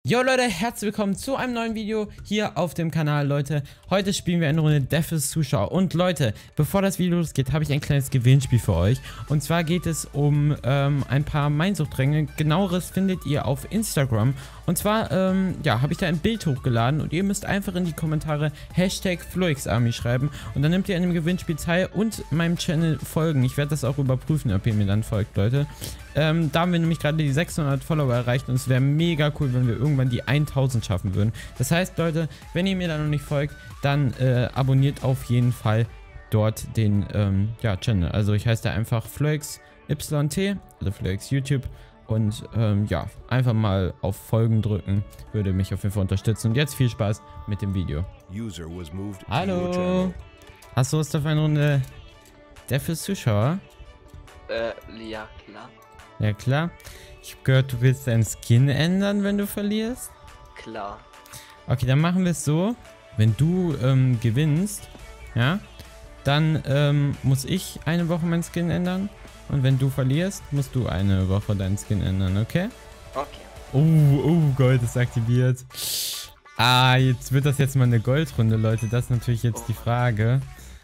Jo Leute, herzlich willkommen zu einem neuen Video hier auf dem Kanal, Leute. Heute spielen wir eine Runde Death vs Zuschauer. Und Leute, bevor das Video losgeht, habe ich ein kleines Gewinnspiel für euch. Und zwar geht es um ein paar Meinsuchtränge. Genaueres findet ihr auf Instagram. Und zwar, ja, habe ich da ein Bild hochgeladen und ihr müsst einfach in die Kommentare #FloXArmy schreiben. Und dann nehmt ihr an dem Gewinnspiel teil und meinem Channel folgen. Ich werde das auch überprüfen, ob ihr mir dann folgt, Leute. Da haben wir nämlich gerade die 600 Follower erreicht und es wäre mega cool, wenn wir irgendwann die 1000 schaffen würden. Das heißt, Leute, wenn ihr mir da noch nicht folgt, dann abonniert auf jeden Fall dort den ja, Channel. Also ich heiße da einfach FloXYT, also FloX YouTube. Und ja, einfach mal auf Folgen drücken, würde mich auf jeden Fall unterstützen. Und jetzt viel Spaß mit dem Video. Hallo! Hast du Lust auf eine Runde Death vs Zuschauer? Ja, klar. Ja, klar. Ich habe gehört, du willst deinen Skin ändern, wenn du verlierst. Klar. Okay, dann machen wir es so. Wenn du gewinnst, ja, dann muss ich eine Woche meinen Skin ändern. Und wenn du verlierst, musst du eine Woche deinen Skin ändern, okay? Okay. Oh, Gold ist aktiviert. Ah, jetzt wird das jetzt mal eine Goldrunde, Leute. Das ist natürlich jetzt die Frage.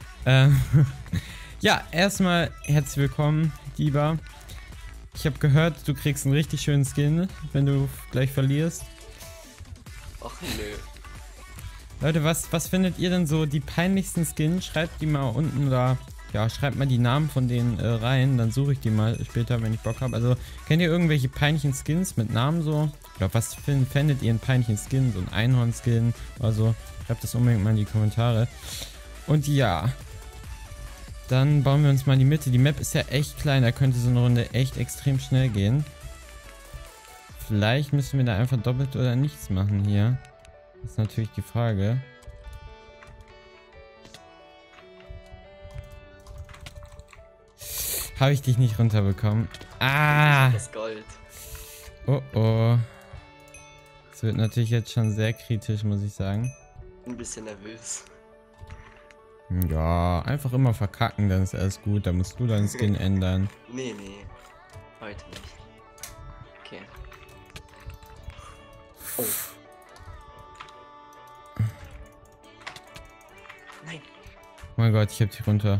Ja, erstmal herzlich willkommen, Diva. Ich habe gehört, du kriegst einen richtig schönen Skin, wenn du gleich verlierst. Ach nö. Leute, was findet ihr denn so die peinlichsten Skins? Schreibt die mal unten oder ja, schreibt mal die Namen von denen rein, dann suche ich die mal später, wenn ich Bock habe. Also, kennt ihr irgendwelche peinlichen Skins mit Namen so? Oder was fändet ihr einen peinlichen Skin? So ein Einhorn-Skin oder so? Schreibt das unbedingt mal in die Kommentare. Und ja, dann bauen wir uns mal in die Mitte. Die Map ist ja echt klein, da könnte so eine Runde echt extrem schnell gehen. Vielleicht müssen wir da einfach doppelt oder nichts machen hier. Das ist natürlich die Frage. Habe ich dich nicht runterbekommen? Ah! Das Gold. Oh oh. Das wird natürlich jetzt schon sehr kritisch, muss ich sagen. Ein bisschen nervös. Ja, einfach immer verkacken, dann ist alles gut. Da musst du deinen Skin ändern. Nee. Heute nicht. Okay. Oh. Nein. Oh mein Gott, ich hab dich runter.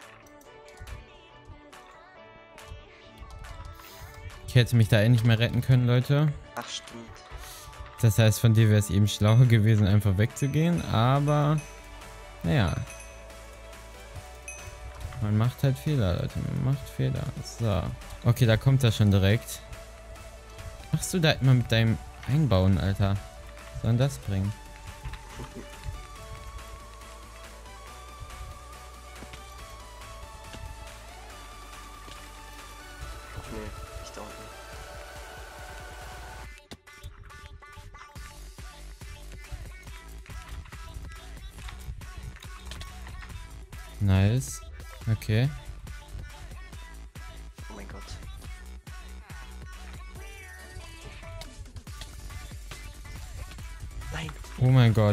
Ich hätte mich da nicht mehr retten können, Leute. Ach, stimmt. Das heißt, von dir wäre es eben schlauer gewesen, einfach wegzugehen. Aber, naja. Man macht halt Fehler, Leute. Man macht Fehler. So. Okay, da kommt er schon direkt. Was machst du da immer mit deinem Einbauen, Alter? Was soll denn das bringen? Nee, ich da unten. Nice. Okay. Oh mein Gott. Nein. Oh mein Gott.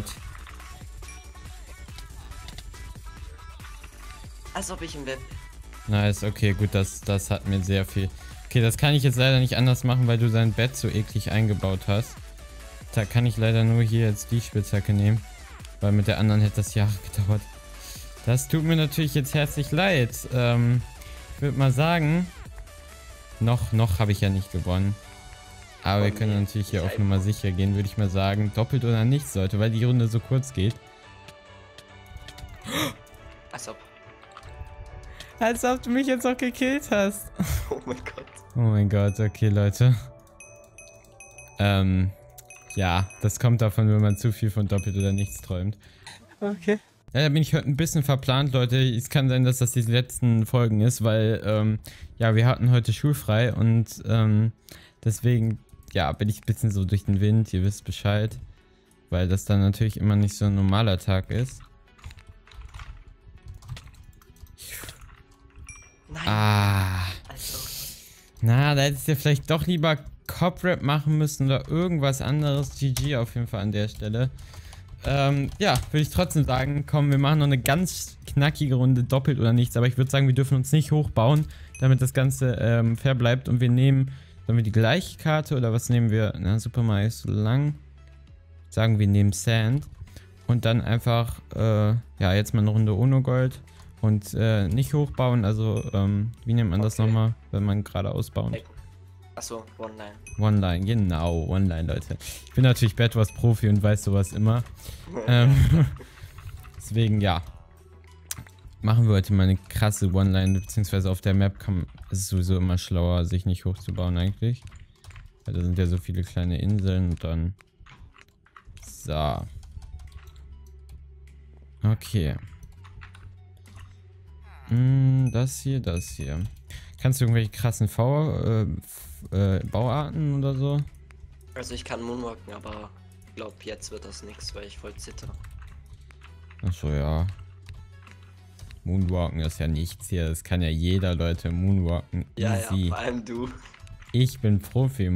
Als ob ich im Web. Nice, okay, gut, das hat mir sehr viel. Okay, das kann ich jetzt leider nicht anders machen, weil du dein Bett so eklig eingebaut hast. Da kann ich leider nur hier jetzt die Spitzhacke nehmen. Weil mit der anderen hätte das Jahre gedauert. Das tut mir natürlich jetzt herzlich leid. Ich würde mal sagen, noch habe ich ja nicht gewonnen. Aber wir können natürlich hier auf Nummer sicher gehen, würde ich mal sagen. Doppelt oder nichts sollte, weil die Runde so kurz geht. Als ob. Als ob du mich jetzt auch gekillt hast. Oh mein Gott. Oh mein Gott, okay, Leute. Ja, das kommt davon, wenn man zu viel von doppelt oder nichts träumt. Okay. Ja, da bin ich heute ein bisschen verplant, Leute. Es kann sein, dass das die letzten Folgen ist, weil, ja, wir hatten heute schulfrei und, deswegen, ja, bin ich ein bisschen so durch den Wind, ihr wisst Bescheid. Weil das dann natürlich immer nicht so ein normaler Tag ist. Nein. Ah. Also. Na, da hättest du vielleicht doch lieber Cop-Rap machen müssen oder irgendwas anderes. GG auf jeden Fall an der Stelle. Ja, würde ich trotzdem sagen, komm, wir machen noch eine ganz knackige Runde, doppelt oder nichts. Aber ich würde sagen, wir dürfen uns nicht hochbauen, damit das Ganze fair bleibt. Und wir nehmen Sollen wir die gleiche Karte oder was nehmen wir? Na, Super Mario ist so lang. Sagen wir nehmen Sand. Und dann einfach, ja, jetzt mal eine Runde ohne Gold. Und nicht hochbauen, also, wie nennt man das nochmal, wenn man gerade ausbaut? Achso, One-Line. One-Line, genau, One-Line, Leute. Ich bin natürlich Bad Wars Profi und weiß sowas immer. Deswegen, ja. Machen wir heute mal eine krasse One-Line, beziehungsweise auf der Map ist es sowieso immer schlauer, sich nicht hochzubauen eigentlich. Weil da sind ja so viele kleine Inseln und dann... So. Okay. Das hier. Kannst du irgendwelche krassen Bauarten oder so? Also ich kann Moonwalken, aber ich glaube jetzt wird das nichts, weil ich voll zitter. Achso, ja. Moonwalken ist ja nichts hier. Das kann ja jeder, Leute. Moonwalken. Ja, easy. ja, vor allem du. Ich bin Profi.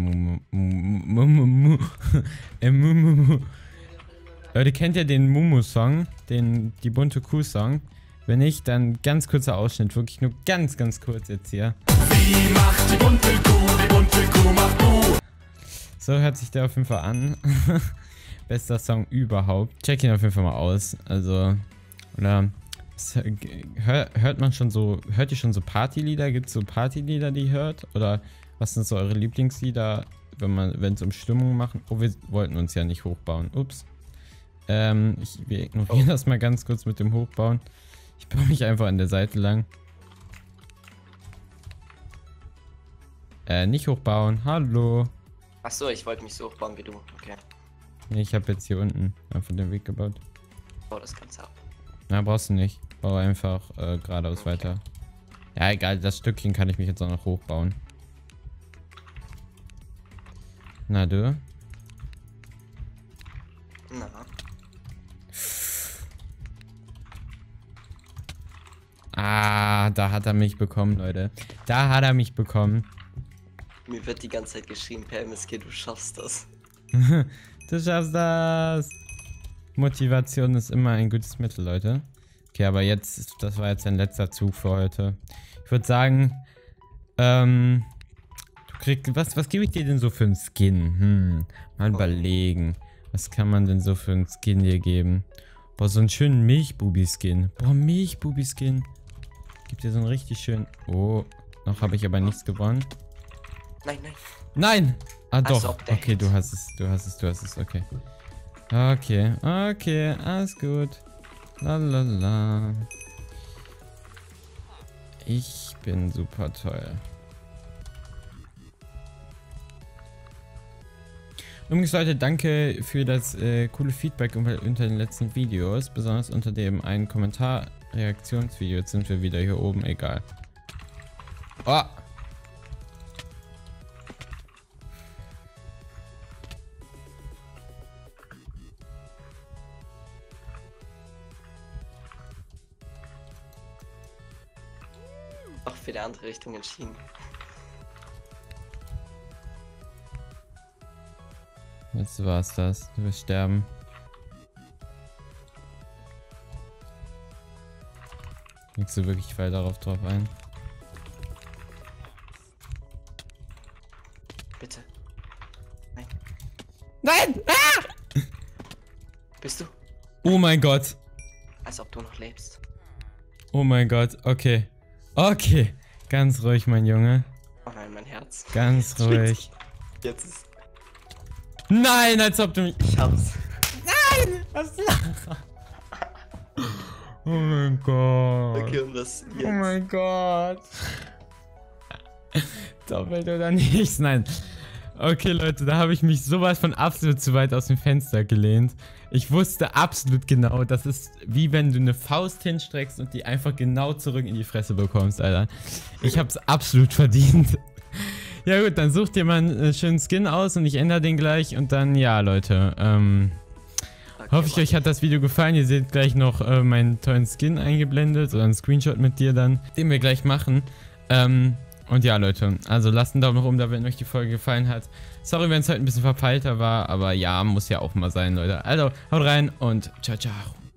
Leute, kennt ihr den Mumu-Song? Die bunte Kuh-Song? Wenn nicht, dann ganz kurzer Ausschnitt. Wirklich nur ganz kurz jetzt hier. Sie macht die bunte Kuh macht Kuh. So hört sich der auf jeden Fall an. Bester Song überhaupt. Check ihn auf jeden Fall mal aus. Also, oder hört ihr schon so Partylieder? Gibt es so Partylieder, die ihr hört? Oder was sind so eure Lieblingslieder, wenn es um Stimmung machen? Oh, wir wollten uns ja nicht hochbauen. Ups. Wir ignorieren das mal ganz kurz mit dem Hochbauen. Ich baue mich einfach an der Seite lang. Nicht hochbauen. Hallo. Achso, ich wollte mich so hochbauen wie du. Okay. Nee, ich habe jetzt hier unten einfach den Weg gebaut. Bau das Ganze ab. Na, brauchst du nicht. Bau einfach geradeaus weiter. Ja, egal, das Stückchen kann ich mich jetzt auch noch hochbauen. Na du? Na. Ah, da hat er mich bekommen, Leute. Da hat er mich bekommen. Mir wird die ganze Zeit geschrieben, per MSG, du schaffst das. Du schaffst das. Motivation ist immer ein gutes Mittel, Leute. Okay, aber jetzt, das war jetzt ein letzter Zug für heute. Ich würde sagen, du kriegst, was gebe ich dir denn so für einen Skin? Mal überlegen. Was kann man denn so für einen Skin dir geben? Boah, so einen schönen Milchbubi-Skin. Boah, Milchbubi-Skin. Gibt dir so einen richtig schönen... Oh, noch habe ich aber nichts gewonnen. Nein, nein. Nein! Ah, Als doch. ob der Okay, du hast es. Okay. Okay, alles gut. Lalala. Ich bin super toll. Übrigens, Leute, danke für das coole Feedback unter den letzten Videos. Besonders unter dem einen Kommentar-Reaktionsvideo. Jetzt sind wir wieder hier oben. Egal. Oh! Auch für die andere Richtung entschieden. Jetzt war's das. Du wirst sterben. Legst du wirklich voll darauf drauf ein? Bitte. Nein. Nein! Ah! Bist du? Oh mein Gott. Als ob du noch lebst. Oh mein Gott. Okay. Okay. Ganz ruhig, mein Junge. Oh nein, mein Herz. Ganz ruhig. Jetzt ist... Nein, als ob du mich... Ich hab's. Nein! Was? Oh mein Gott. Okay, und das jetzt? Oh mein Gott. Doppelt oder nichts? Nein. Okay, Leute, da habe ich mich sowas von absolut zu weit aus dem Fenster gelehnt. Ich wusste absolut genau, das ist wie wenn du eine Faust hinstreckst und die einfach genau zurück in die Fresse bekommst, Alter. Ich habe es absolut verdient. Ja gut, dann sucht dir mal einen schönen Skin aus und ich ändere den gleich und dann, ja, Leute, Okay, hoffe ich, euch hat das Video gefallen. Ihr seht gleich noch meinen tollen Skin eingeblendet oder einen Screenshot mit dir dann, den wir gleich machen. Und ja, Leute, also lasst einen Daumen nach oben da, wenn euch die Folge gefallen hat. Sorry, wenn es heute ein bisschen verpeilter war, aber ja, muss ja auch mal sein, Leute. Also, haut rein und ciao, ciao.